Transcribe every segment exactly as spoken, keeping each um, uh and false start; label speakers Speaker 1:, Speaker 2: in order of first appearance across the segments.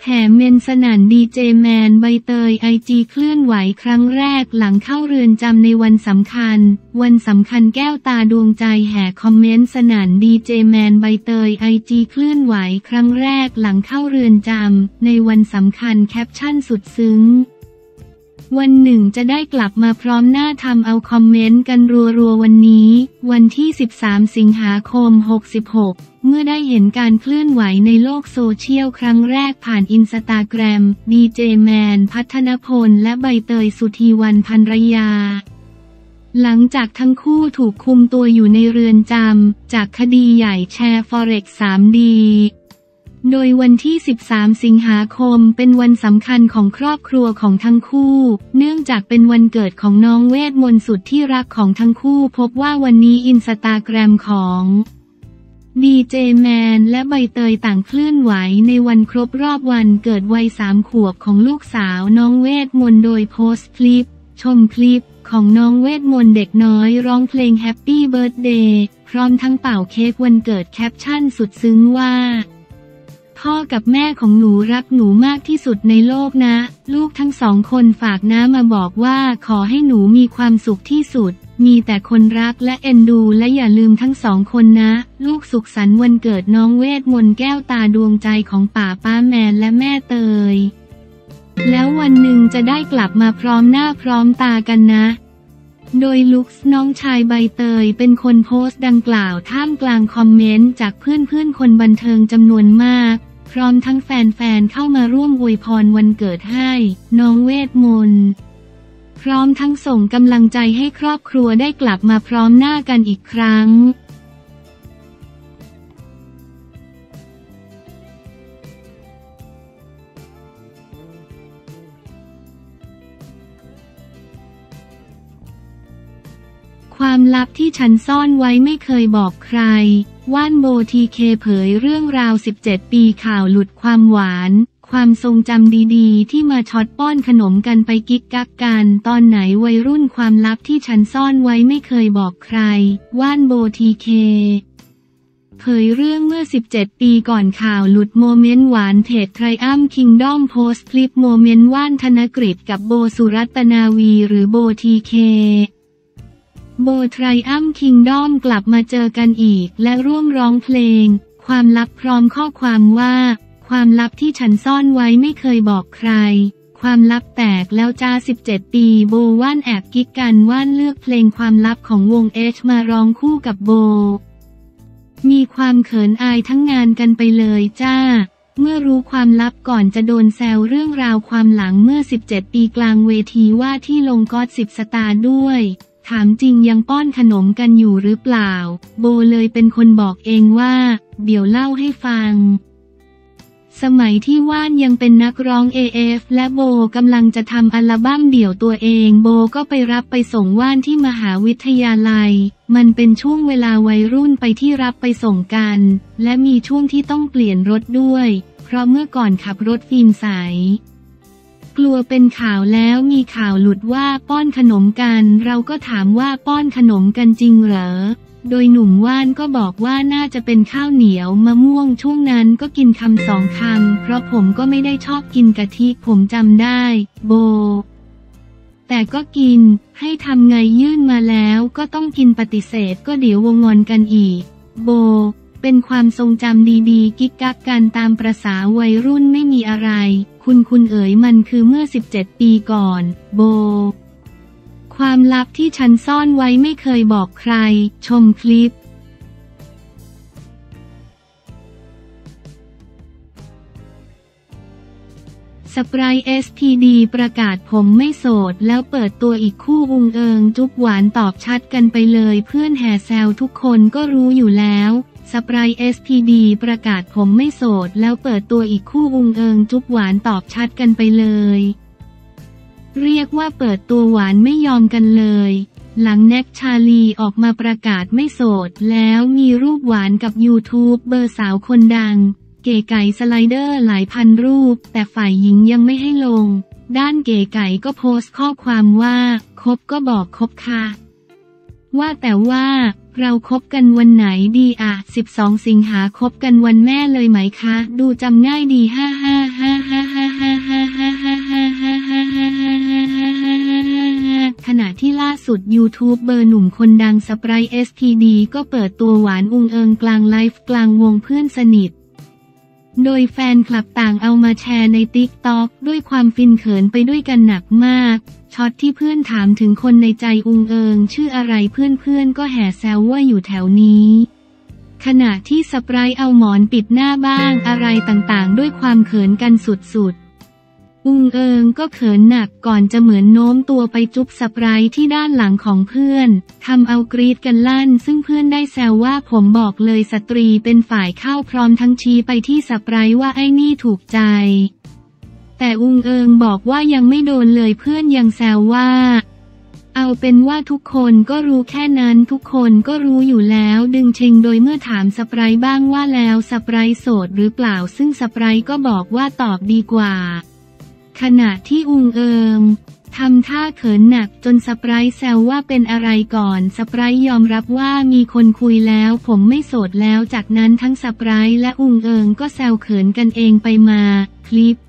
Speaker 1: แห่เมนสนั่นดีเจแมนใบเตยไอจีเคลื่อนไหวครั้งแรกหลังเข้าเรือนจำในวันสำคัญวันสำคัญแก้วตาดวงใจแห่คอมเมนต์สนั่นดีเจแมนใบเตยไอจีเคลื่อนไหวครั้งแรกหลังเข้าเรือนจำในวันสำคัญแคปชั่นสุดซึ้งวันหนึ่งจะได้กลับมาพร้อมหน้าทำเอาคอมเมนต์กันรัวๆวันนี้วันที่สิบสามสิงหาคมหกสิบหกเมื่อได้เห็นการเคลื่อนไหวในโลกโซเชียลครั้งแรกผ่านอินสตาแกรมดีเจแมนพัฒนพลและใบเตยสุธีวรรณภรรยาหลังจากทั้งคู่ถูกคุมตัวอยู่ในเรือนจำจากคดีใหญ่แชร์ Forex ทรีดี โดยวันที่สิบสามสิงหาคมเป็นวันสำคัญของครอบครัวของทั้งคู่เนื่องจากเป็นวันเกิดของน้องเวทมนต์สุดที่รักของทั้งคู่พบว่าวันนี้อินสตาแกรมของดีเจแมนและใบเตยต่างเคลื่อนไหวในวันครบรอบวันเกิดวัยสามขวบของลูกสาวน้องเวทมนต์โดยโพสต์คลิปชมคลิปของน้องเวทมนต์เด็กน้อยร้องเพลงแฮปปี้เบิร์ธเดย์พร้อมทั้งเป่าเค้กวันเกิดแคปชั่นสุดซึ้งว่าพ่อกับแม่ของหนูรักหนูมากที่สุดในโลกนะลูกทั้งสองคนฝากน้ามาบอกว่าขอให้หนูมีความสุขที่สุดมีแต่คนรักและเอ็นดูและอย่าลืมทั้งสองคนนะลูกสุขสันต์วันเกิดน้องเวทมนต์แก้วตาดวงใจของป่าป้าแมนและแม่เตยแล้ววันหนึ่งจะได้กลับมาพร้อมหน้าพร้อมตากันนะโดยลุคน้องชายใบเตยเป็นคนโพสต์ดังกล่าวท่ามกลางคอมเมนต์จากเพื่อนๆคนบันเทิงจำนวนมากพร้อมทั้งแฟนๆเข้ามาร่วมอวยพรวันเกิดให้น้องเวทมนต์พร้อมทั้งส่งกำลังใจให้ครอบครัวได้กลับมาพร้อมหน้ากันอีกครั้งความลับที่ฉันซ่อนไว้ไม่เคยบอกใครว่านโบทีเคเผยเรื่องราวสิบเจ็ดปีข่าวหลุดความหวานความทรงจำดีๆที่มาช็อตป้อนขนมกันไปกิ๊กกักกันตอนไหนวัยรุ่นความลับที่ฉันซ่อนไว้ไม่เคยบอกใครว่านโบทีเคเผยเรื่องเมื่อสิบเจ็ดปีก่อนข่าวหลุดโมเมนต์หวานเพจไทรอัมคิงดอมโพสต์คลิปโมเมนต์ว่านธนกฤษกับโบสุรัตนาวีหรือโบทีเคโบไทรอัมคิงดอมกลับมาเจอกันอีกและร่วมร้องเพลงความลับพร้อมข้อความว่าความลับที่ฉันซ่อนไว้ไม่เคยบอกใครความลับแตกแล้วจ้าสิบเจ็ดปีโบว่านแอบกิ๊กกันว่านเลือกเพลงความลับของวงเอชมาร้องคู่กับโบมีความเขินอายทั้งงานกันไปเลยจ้าเมื่อรู้ความลับก่อนจะโดนแซวเรื่องราวความหลังเมื่อสิบเจ็ดปีกลางเวทีว่าที่ลงก็อดสิบสตาร์ด้วยถามจริงยังป้อนขนมกันอยู่หรือเปล่าโบเลยเป็นคนบอกเองว่าเดี๋ยวเล่าให้ฟังสมัยที่ว่านยังเป็นนักร้อง เอ เอฟ และโบกำลังจะทำอัลบั้มเดี่ยวตัวเองโบก็ไปรับไปส่งว่านที่มหาวิทยาลัยมันเป็นช่วงเวลาวัยรุ่นไปที่รับไปส่งกันและมีช่วงที่ต้องเปลี่ยนรถด้วยเพราะเมื่อก่อนขับรถฟิล์มใสกลัวเป็นข่าวแล้วมีข่าวหลุดว่าป้อนขนมกันเราก็ถามว่าป้อนขนมกันจริงเหรอโดยหนุ่มว่านก็บอกว่าน่าจะเป็นข้าวเหนียวมะม่วงช่วงนั้นก็กินคำสองคำเพราะผมก็ไม่ได้ชอบกินกะทิผมจำได้โบแต่ก็กินให้ทำไงยื่นมาแล้วก็ต้องกินปฏิเสธก็เดี๋ยววงงอนกันอีกโบเป็นความทรงจำดีๆกิ๊กกักกันตามประสาวัยรุ่นไม่มีอะไรคุณคุณเอ๋ยมันคือเมื่อสิบเจ็ดปีก่อนโบความลับที่ฉันซ่อนไว้ไม่เคยบอกใครชมคลิปสไปร์ เอส พี ดี ประกาศผมไม่โสดแล้วเปิดตัวอีกคู่อุงเอิงจุ๊บหวานตอบชัดกันไปเลยเพื่อนแห่แซวทุกคนก็รู้อยู่แล้วสไปร์ เอส พี ดี ประกาศผมไม่โสดแล้วเปิดตัวอีกคู่อุงเอิงจุ๊บหวานตอบชัดกันไปเลยเรียกว่าเปิดตัวหวานไม่ยอมกันเลยหลังแน็กชาลีออกมาประกาศไม่โสดแล้วมีรูปหวานกับยูทูบเบอร์สาวคนดังเก๋ไก่สไลเดอร์หลายพันรูปแต่ฝ่ายหญิงยังไม่ให้ลงด้านเก๋ไก่ก็โพสต์ข้อความว่าคบก็บอกคบค่ะว่าแต่ว่าเราคบกันวันไหนดีอะสิบสองสิงหาคบกันวันแม่เลยไหมคะดูจำง่ายดีฮ่าฮ่าฮ่าฮ่าฮ่าฮ่าฮ่าฮ่าฮ่าฮ่าฮ่าฮ่าฮ่าขณะที่ล่าสุดยูทูบเบอร์หนุ่มคนดังสไปร์ เอส ที ดี ก็เปิดตัวหวานอุงเอิงกลางไลฟ์กลางวงเพื่อนสนิทโดยแฟนคลับต่างเอามาแชร์ในติ๊กต็อกด้วยความฟินเขินไปด้วยกันหนักมากช็อตที่เพื่อนถามถึงคนในใจอุงเอิงชื่ออะไรเพื่อนๆก็แห่แซวว่าอยู่แถวนี้ขณะที่สไปร์เอาหมอนปิดหน้าบ้างอะไรต่างๆด้วยความเขินกันสุดๆอุงเอิงก็เขินหนักก่อนจะเหมือนโน้มตัวไปจุ๊บสไปร์ที่ด้านหลังของเพื่อนทำเอากรี๊ดกันลั่นซึ่งเพื่อนได้แซวว่าผมบอกเลยสตรีเป็นฝ่ายเข้าพร้อมทั้งชี้ไปที่สไปร์ว่าไอ้นี่ถูกใจแต่อุงเอิงบอกว่ายังไม่โดนเลยเพื่อนยังแซวว่าเอาเป็นว่าทุกคนก็รู้แค่นั้นทุกคนก็รู้อยู่แล้วดึงเชงโดยเมื่อถามสไปร์บ้างว่าแล้วสไปร์โสดหรือเปล่าซึ่งสไปร์ก็บอกว่าตอบดีกว่าขณะที่อุงเอิงทำท่าเขินหนักจนสไปร์แซวว่าเป็นอะไรก่อนสไปร์ยอมรับว่ามีคนคุยแล้วผมไม่โสดแล้วจากนั้นทั้งสไปร์และอุงเอิงก็แซวเขินกันเองไปมาคลิป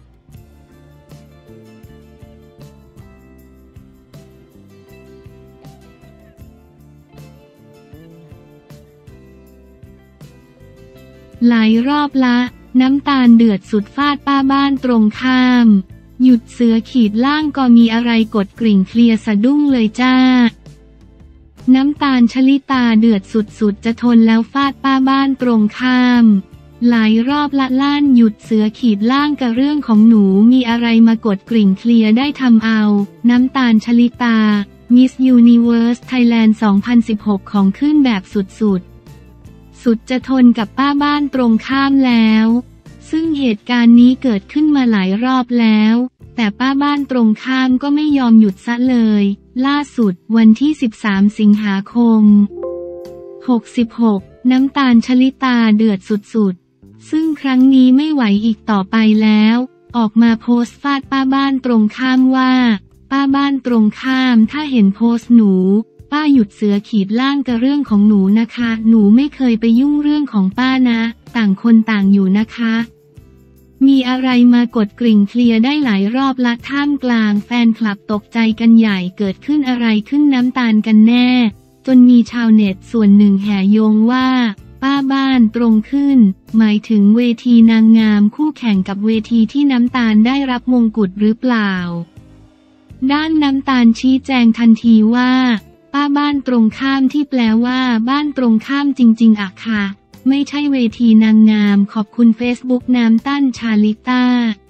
Speaker 1: หลายรอบละน้ำตาลเดือดสุดฟาดป้าบ้านตรงข้ามหยุดเสือขีดล่างก็มีอะไรกดกริ่งเคลียร์สะดุ้งเลยจ้าน้ำตาลชลิตาเดือดสุดๆจะทนแล้วฟาดป้าบ้านตรงข้ามหลายรอบละล้านหยุดเสือขีดล่างกับเรื่องของหนูมีอะไรมากดกริ่งเคลียร์ได้ทำเอาน้ำตาลชลิตา Miss Universe Thailand สองพันสิบหกของขึ้นแบบสุดๆสุดจะทนกับป้าบ้านตรงข้ามแล้วซึ่งเหตุการณ์นี้เกิดขึ้นมาหลายรอบแล้วแต่ป้าบ้านตรงข้ามก็ไม่ยอมหยุดซะเลยล่าสุดวันที่สิบสามสิงหาคมหกสิบหกน้ำตาลชลิตาเดือดสุดๆซึ่งครั้งนี้ไม่ไหวอีกต่อไปแล้วออกมาโพสต์ฟาดป้าบ้านตรงข้ามว่าป้าบ้านตรงข้ามถ้าเห็นโพสต์หนูป้าหยุดเสือขีดล่างกับเรื่องของหนูนะคะหนูไม่เคยไปยุ่งเรื่องของป้านะต่างคนต่างอยู่นะคะมีอะไรมากดกริ่งเคลียร์ได้หลายรอบละท่ามกลางแฟนคลับตกใจกันใหญ่เกิดขึ้นอะไรขึ้นน้ำตาลกันแน่จนมีชาวเน็ตส่วนหนึ่งแห่โยงว่าป้าบ้านตรงขึ้นหมายถึงเวทีนางงามคู่แข่งกับเวทีที่น้ำตาลได้รับมงกุฎหรือเปล่าด้านน้ำตาลชี้แจงทันทีว่าป้าบ้านตรงข้ามที่แปลว่าบ้านตรงข้ามจริงๆอะค่ะไม่ใช่เวทีนางงามขอบคุณเฟซบุ๊กน้ำตั้นชาลิต้า